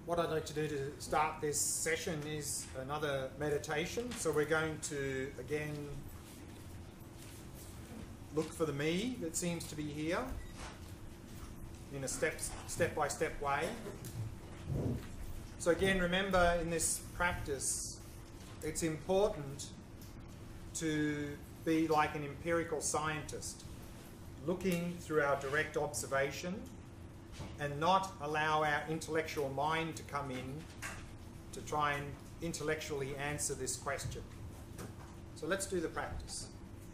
What I'd like to do to start this session is another meditation. So we're going to again look for the me that seems to be here in a step-by-step way. So again, remember in this practice, it's important to be like an empirical scientist, looking through our direct observation and not allow our intellectual mind to come in to try and intellectually answer this question. So let's do the practice.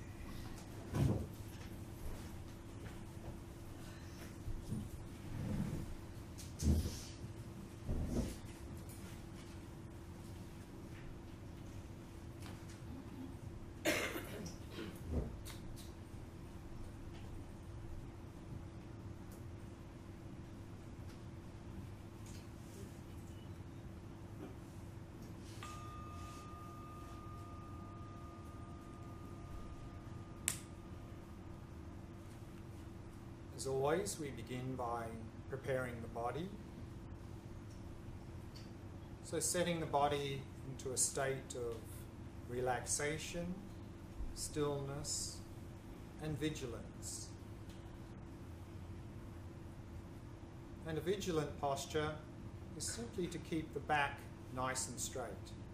As always, we begin by preparing the body. So setting the body into a state of relaxation, stillness, and vigilance. And a vigilant posture is simply to keep the back nice and straight.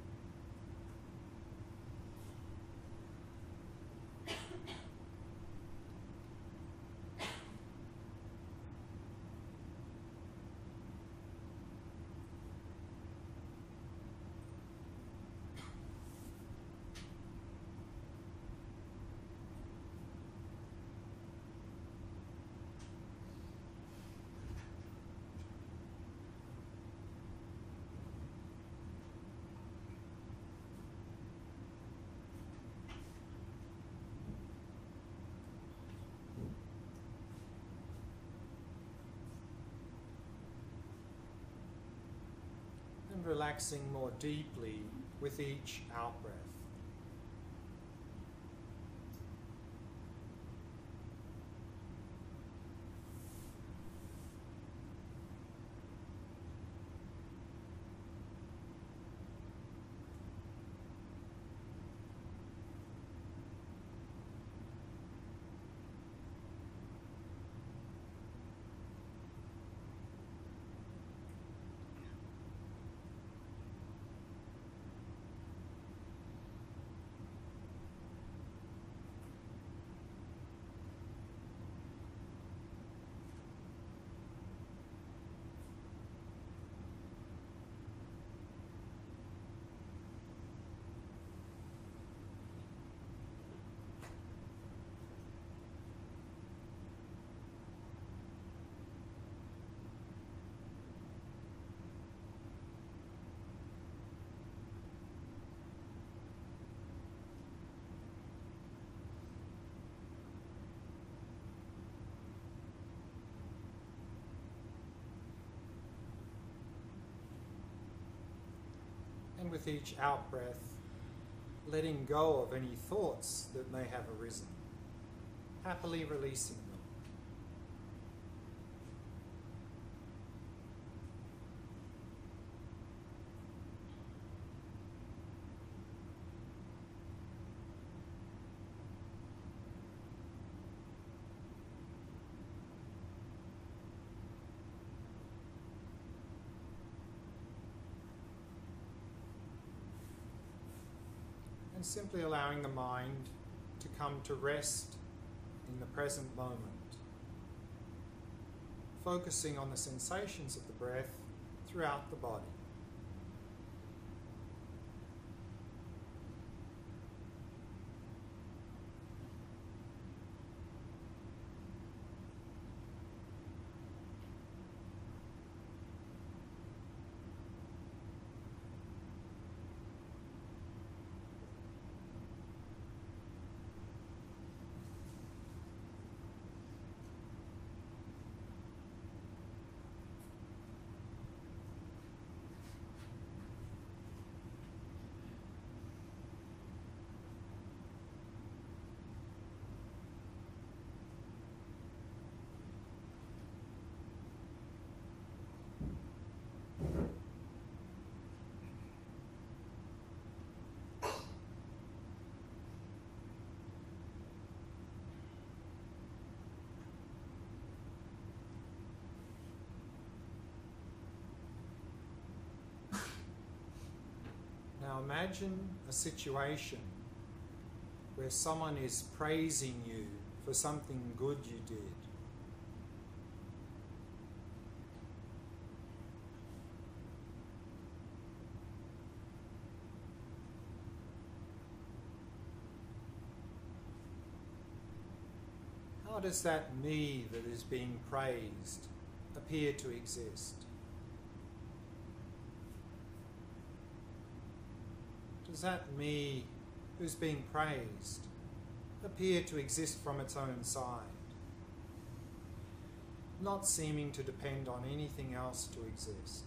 And relaxing more deeply with each out-breath. And with each out-breath, letting go of any thoughts that may have arisen, happily releasing them. And simply allowing the mind to come to rest in the present moment, focusing on the sensations of the breath throughout the body. Now imagine a situation where someone is praising you for something good you did. How does that me that is being praised appear to exist? Does that me who's being praised appear to exist from its own side, not seeming to depend on anything else to exist?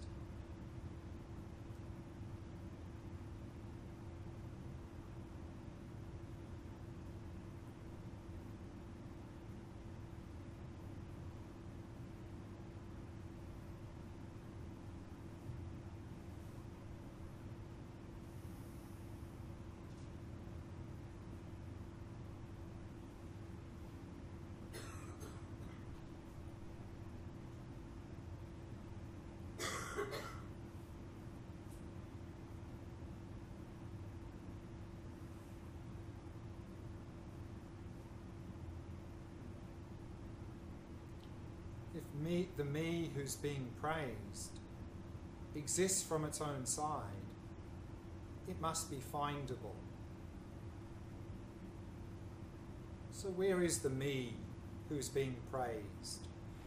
If the me who's being praised exists from its own side, it must be findable. So where is the me who's being praised?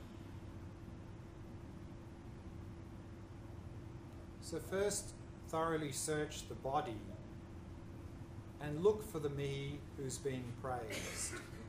So first, thoroughly search the body and look for the me who's being praised.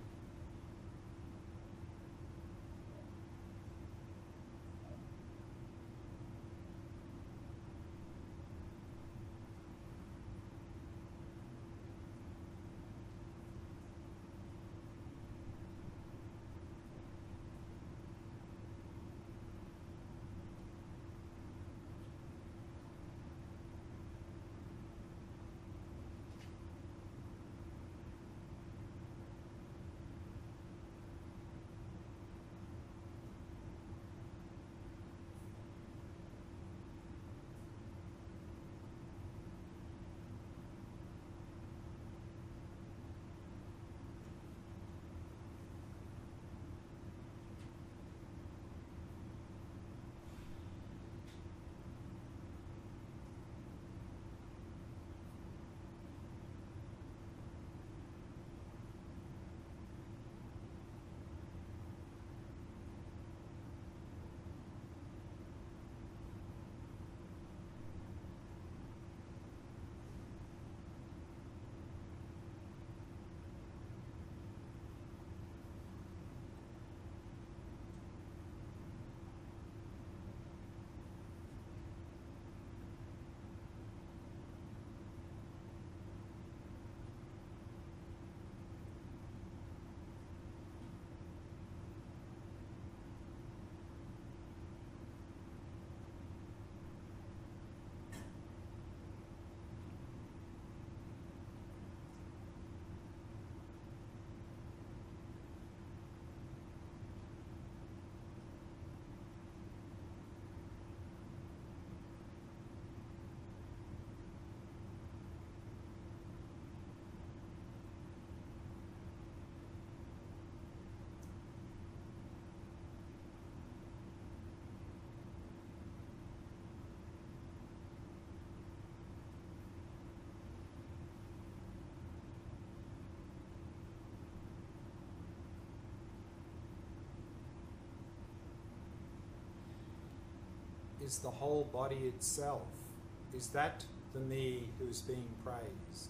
Is the whole body itself, is that the me who's being praised?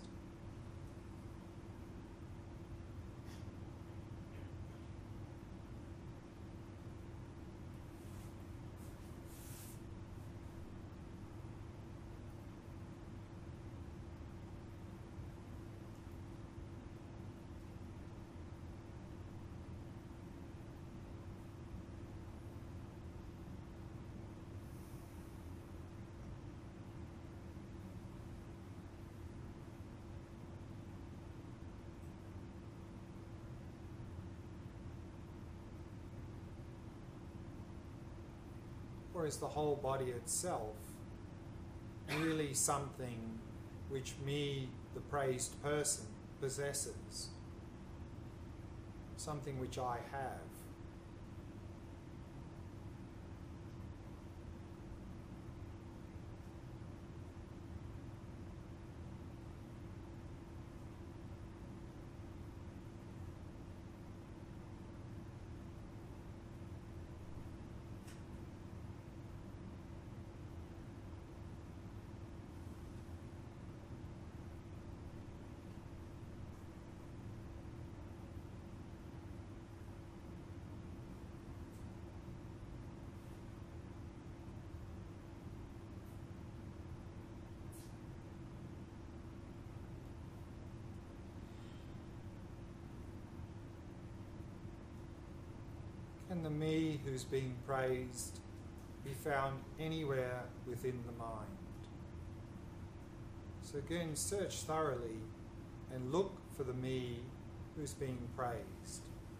Or is the whole body itself really something which me, the praised person, possesses, something which I have. Can the me who's being praised be found anywhere within the mind? So again, search thoroughly and look for the me who's being praised.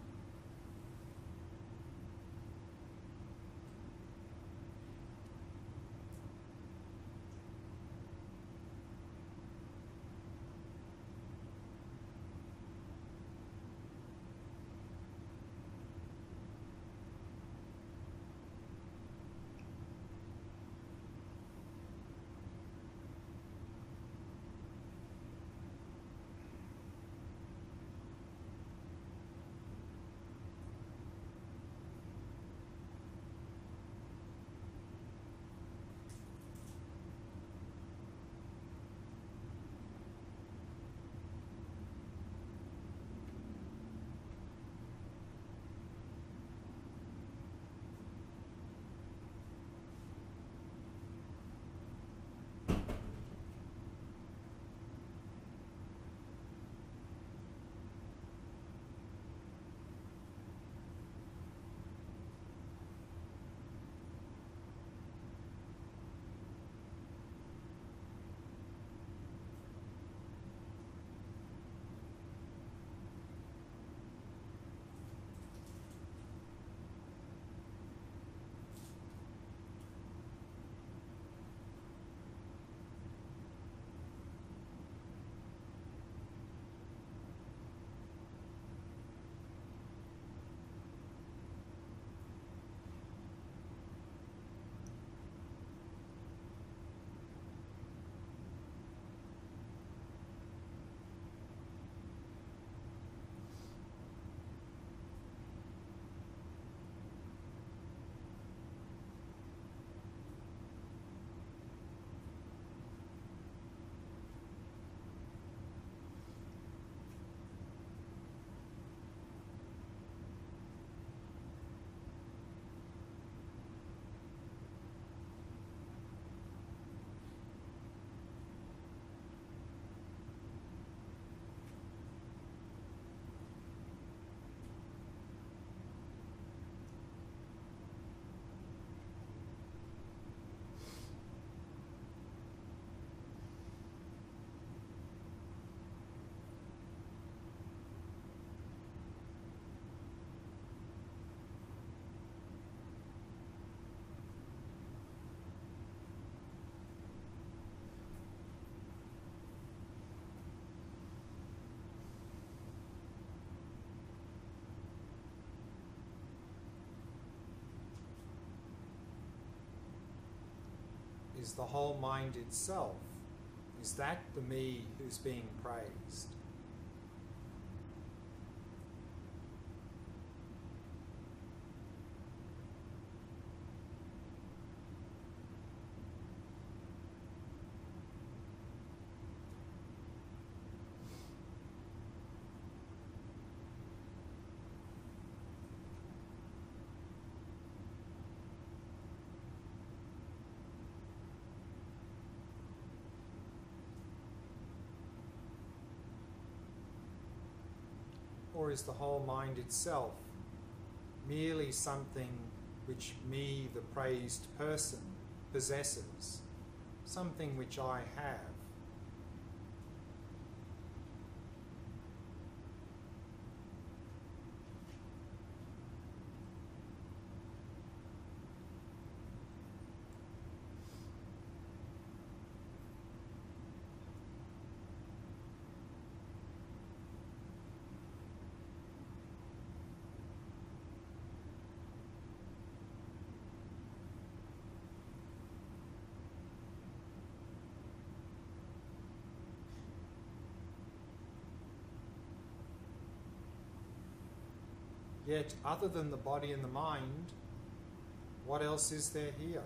Is the whole mind itself? Is that the me who's being praised? Or is the whole mind itself merely something which me, the praised person, possesses, something which I have? Yet, other than the body and the mind, what else is there here?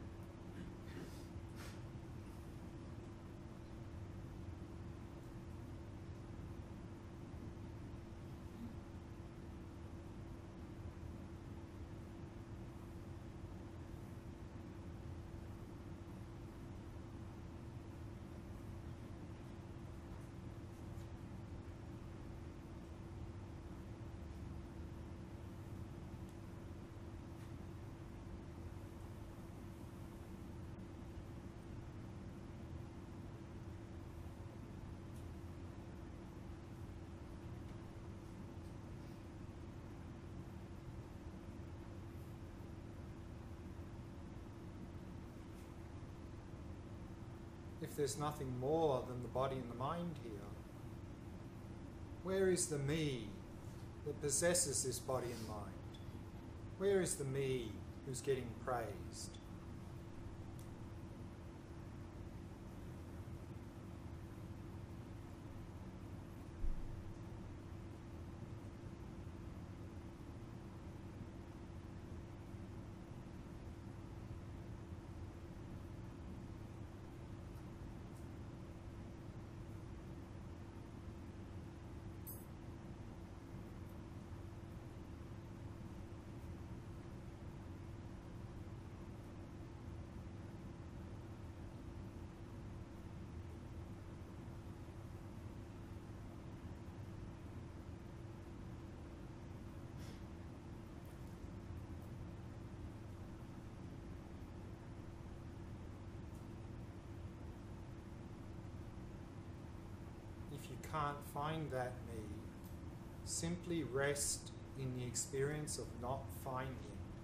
If there's nothing more than the body and the mind here, where is the me that possesses this body and mind? Where is the me who's getting praised? If you can't find that me, simply rest in the experience of not finding.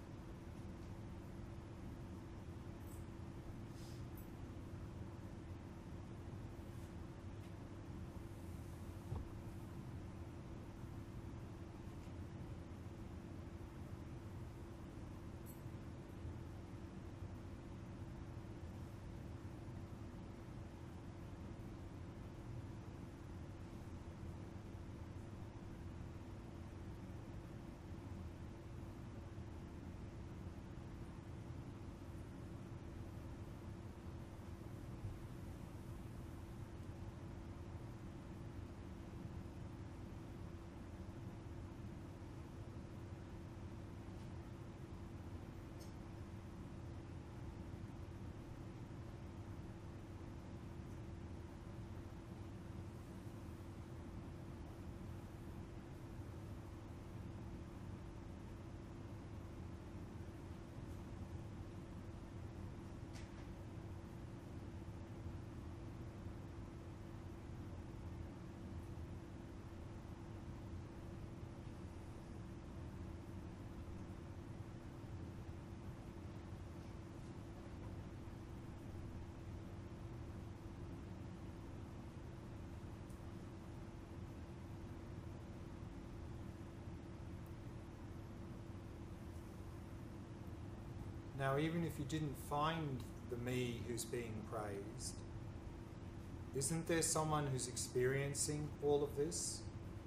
Now, even if you didn't find the me who's being praised, isn't there someone who's experiencing all of this?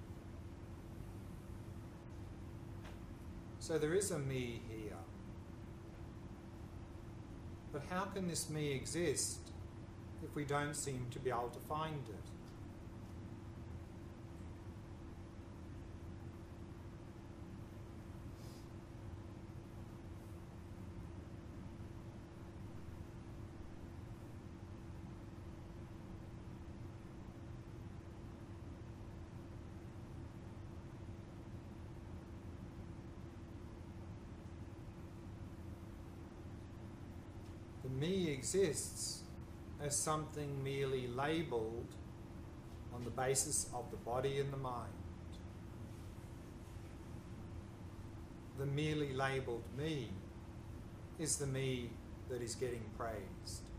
So there is a me here. But how can this me exist if we don't seem to be able to find it? The me exists as something merely labelled on the basis of the body and the mind. The merely labelled me is the me that is getting praised.